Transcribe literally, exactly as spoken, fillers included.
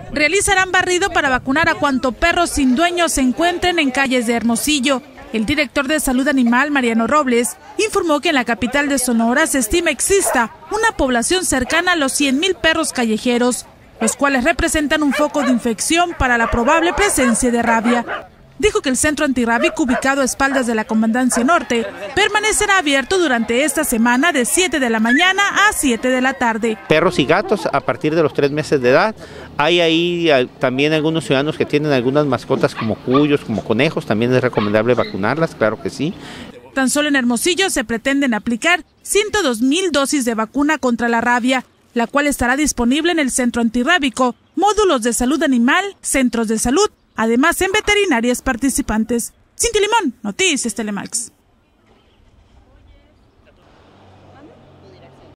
realizarán barrido para vacunar a cuanto perros sin dueños se encuentren en calles de Hermosillo. El director de Salud Animal, Mariano Robles, informó que en la capital de Sonora se estima exista una población cercana a los cien mil perros callejeros, los cuales representan un foco de infección para la probable presencia de rabia. Dijo que el centro antirrábico ubicado a espaldas de la Comandancia Norte permanecerá abierto durante esta semana de siete de la mañana a siete de la tarde. Perros y gatos a partir de los tres meses de edad. Hay ahí también algunos ciudadanos que tienen algunas mascotas como cuyos, como conejos, también es recomendable vacunarlas, claro que sí. Tan solo en Hermosillo se pretenden aplicar ciento dos mil dosis de vacuna contra la rabia, la cual estará disponible en el centro antirrábico, módulos de salud animal, centros de salud, además en veterinarias participantes. Cintia Limón, Noticias Telemax.